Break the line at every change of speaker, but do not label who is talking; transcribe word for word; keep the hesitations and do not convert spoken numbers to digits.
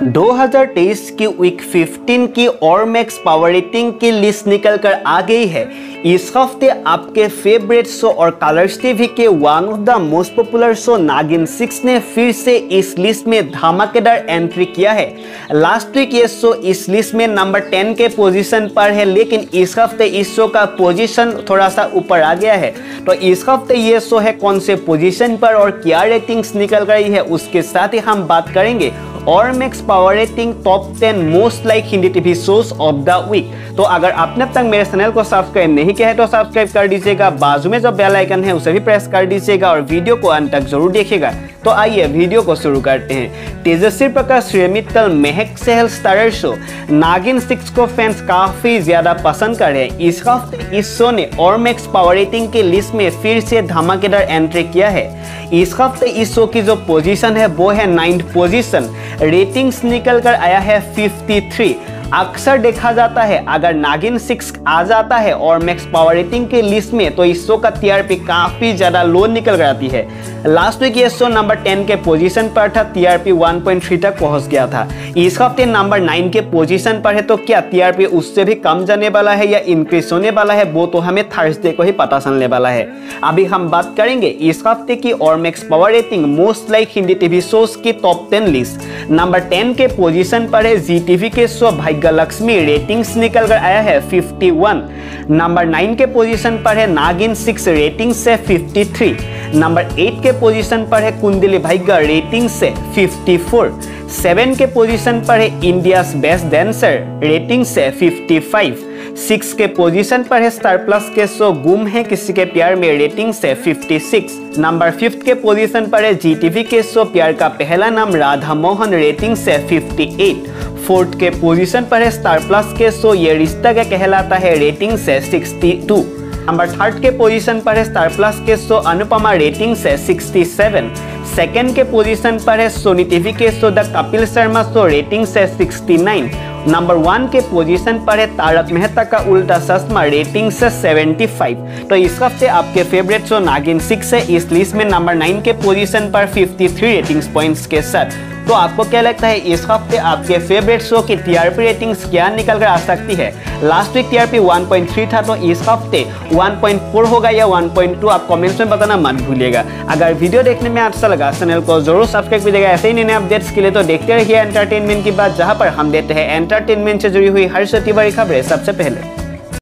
दो हज़ार तेईस की वीक पंद्रह की ऑरमैक्स पावर रेटिंग की लिस्ट निकल कर आ गई है। इस हफ्ते आपके फेवरेट शो और कलर्स टीवी के one of the most popular show Naagin six ने फिर से इस लिस्ट में धमाकेदार एंट्री किया है। लास्ट वीक ये शो इस लिस्ट में नंबर टेन के पोजीशन पर है, लेकिन इस हफ्ते इस शो का पोजीशन थोड़ा सा ऊपर आ गया है। तो इस हफ्ते ये शो है कौन से पोजीशन पर और क्या रेटिंग्स निकल गई है, उसके साथ ही हम बात करेंगे Ormax power rating top ten most like Hindi TV shows of the week. तो अगर आपने अब तक मेरे चैनल को सब्सक्राइब नहीं किया है तो सब्सक्राइब कर दीजिएगा, बाजू में जो बेल आइकन है उसे भी प्रेस कर दीजिएगा और वीडियो को अंत तक जरूर देखिएगा। तो आइए वीडियो को शुरू करते हैं। तेजस्वी प्रकाश श्रीमित्तल Mahek Chahal starrer show Naagin six को फैंस काफी ज्यादा पसंद कर रहे हैं। इस हफ्ते इस शो ने ऑरमैक्स पावर रेटिंग की लिस्ट में फिर से धमाकेदार एंट्री किया है। इस हफ्ते इस शो की जो पोजीशन है वो है नाइन्थ पोजीशन। रेटिंग्स निकल कर आया है तिरेपन। अक्सर देखा जाता है अगर नागिन सिक्स आ जाता है ऑरमैक्स पावर रेटिंग के लिस्ट में तो इस शो का टीआरपी काफी ज्यादा लो निकल कर आती है। लास्ट वीक ये शो नंबर टेन के पोजीशन पर था, टीआरपी वन पॉइंट थ्री तक पहुंच गया था। इस हफ्ते नंबर नाइन के पोजीशन पर है, तो क्या टीआरपी उससे भी कम जाने वाला है या इंक्रीज होने वाला है वो तो हमें थर्सडे को ही पता चलने वाला है। अभी हम बात करेंगे इस हफ्ते की Ormax power rating most like Hindi TV shows की top ten list. Number ten के पोजीशन पर है जी टीवी के शो भाग्यलक्ष्मी, रेटिंग्स निकल कर आया है इक्यावन। नंबर नाइन के पोजीशन पर है नागिन सिक्स, रेटिंग से तिरेपन। नंबर एट के पोजीशन पर है कुंडली भाग्य, रेटिंग से चौवन। सेवन के पोजीशन पर है इंडियाज बेस्ट डांसर, रेटिंग से पचपन। सिक्स के पोजीशन पर है स्टार प्लस के शो गुम है किसी के प्यार में, रेटिंग से छप्पन। नंबर फिफ्थ के पोजीशन पर है जी टीवी के शो प्यार का पहला नाम राधा मोहन, रेटिंग से अट्ठावन। फोर्थ के पोजीशन पर है स्टार प्लस के शो ये रिश्ता क्या कहलाता है, रेटिंग से बासठ। नंबर थर्ड के पोजीशन पर है स्टार प्लस के शो अनुपमा, रेटिंग से सड़सठ। सेकंड के पोजीशन पर है सोनी टीवी के show the Kapil Sharma show, rating से उनहत्तर। नंबर वन के पोजीशन पर है तारक मेहता का उल्टा चश्मा, रेटिंग से पचहत्तर। तो इस हफ्ते आपके फेवरेट शो नागिन सिक्स है इस लिस्ट में नंबर नाइन के पोजीशन पर तिरेपन रेटिंग्स पॉइंट्स के साथ। तो आपको क्या लगता है इस हफ्ते आपके फेवरेट शो की टीआरपी रेटिंग्स क्या निकल कर आ सकती है? Last week TRP one point three था, तो इस हफ्ते वन पॉइंट फोर होगा या वन पॉइंट टू, आप कमेंट्स में बताना मत भूलिएगा। अगर वीडियो देखने में अच्छा लगा चैनल को जरूर सब्सक्राइब कीजिएगा ऐसे ही नए अपडेट्स के लिए। तो देखते रहिए एंटरटेनमेंट की बात, जहां पर हम देते हैं एंटरटेनमेंट से जुड़ी हुई हर छोटी बड़ी खबरें सबसे पहले।